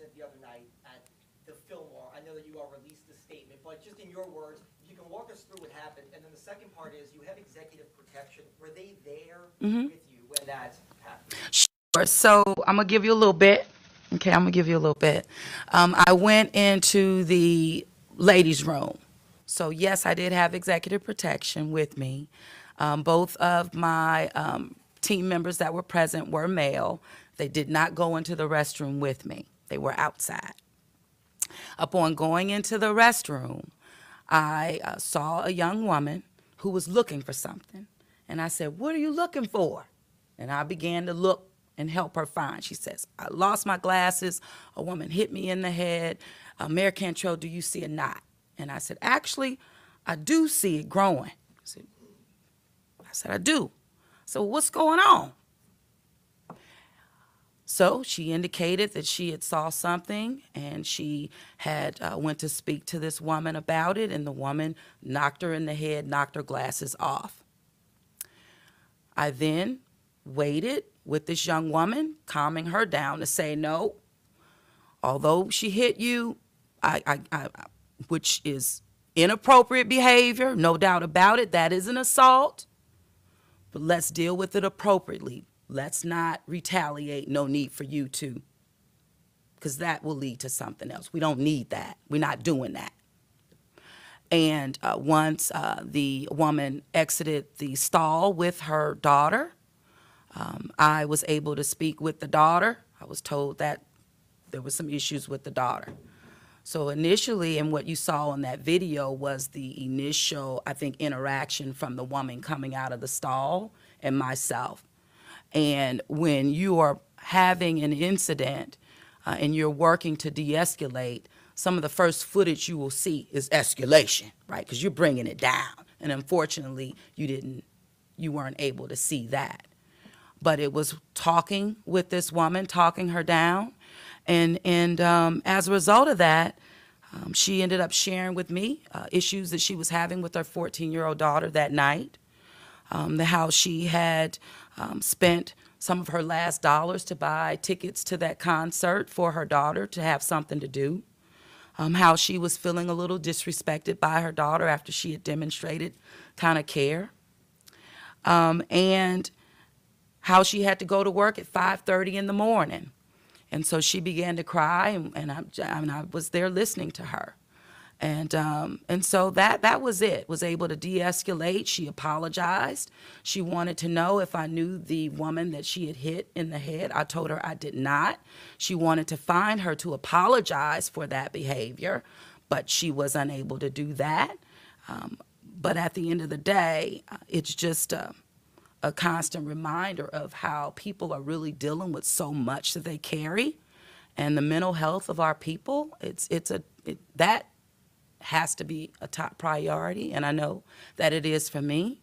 incident the other night at the Filmore. I know that you all released the statement, but just in your words, if you can walk us through what happened. And then the second part is you have executive protection. Were they there with you when that happened? Sure. So I'm going to give you a little bit. Okay, I'm going to give you a little bit. I went into the ladies' room. So, yes, I did have executive protection with me. Both of my team members that were present were male. They did not go into the restroom with me. They were outside. Upon going into the restroom, I saw a young woman who was looking for something. And I said, "What are you looking for?" And I began to look and help her find. She says, "I lost my glasses. A woman hit me in the head. Mayor Cantrell, do you see a knot?" And I said, "Actually, I do see it growing." I said, "I do." So what's going on? So she indicated that she had saw something, and she had went to speak to this woman about it, and the woman knocked her in the head, knocked her glasses off. I then waited with this young woman, calming her down to say, "No, although she hit you, which is inappropriate behavior, no doubt about it, that is an assault, but let's deal with it appropriately. Let's not retaliate. No need for you to, because that will lead to something else. We don't need that. We're not doing that." And once the woman exited the stall with her daughter, I was able to speak with the daughter. I was told that there was some issues with the daughter. So initially, and what you saw in that video was the initial, I think, interaction from the woman coming out of the stall and myself. And when you are having an incident and you're working to de-escalate, some of the first footage you will see is escalation, right? Because you're bringing it down. And unfortunately, you weren't able to see that. But it was talking with this woman, talking her down. And as a result of that, she ended up sharing with me issues that she was having with her 14-year-old daughter that night, how she had spent some of her last dollars to buy tickets to that concert for her daughter to have something to do, how she was feeling a little disrespected by her daughter after she had demonstrated kind of care, and how she had to go to work at 5:30 in the morning. And so she began to cry, and I was there listening to her. And so that was it, was able to de-escalate. She apologized. She wanted to know if I knew the woman that she had hit in the head. I told her I did not. She wanted to find her to apologize for that behavior, but she was unable to do that. But at the end of the day, it's just a constant reminder of how people are really dealing with so much that they carry, and the mental health of our people. That has to be a top priority, and I know that it is for me.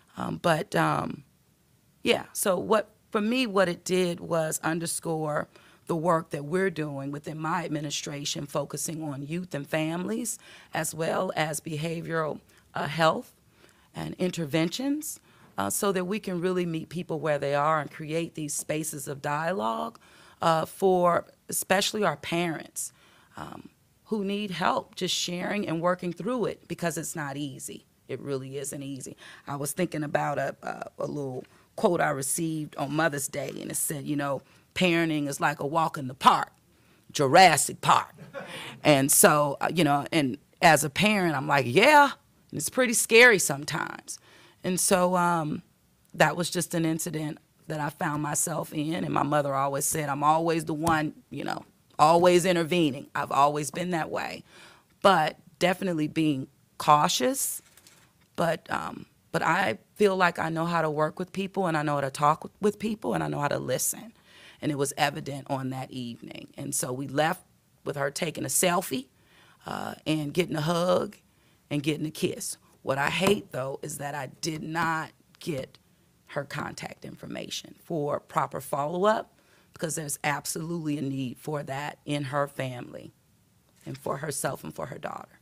So for me, what it did was underscore the work that we're doing within my administration, focusing on youth and families, as well as behavioral health and interventions, so that we can really meet people where they are and create these spaces of dialogue for especially our parents who need help just sharing and working through it, because it's not easy. It really isn't easy. I was thinking about a little quote I received on Mother's Day, and it said, parenting is like a walk in the park, Jurassic Park. And so, and as a parent, I'm like, yeah, and it's pretty scary sometimes. And so that was just an incident that I found myself in. And my mother always said, I'm always the one, always intervening. I've always been that way. But definitely being cautious. But I feel like I know how to work with people, and I know how to talk with people, and I know how to listen. And it was evident on that evening. And so we left with her taking a selfie and getting a hug and getting a kiss. What I hate, though, is that I did not get her contact information for proper follow-up, because there's absolutely a need for that in her family and for herself and for her daughter.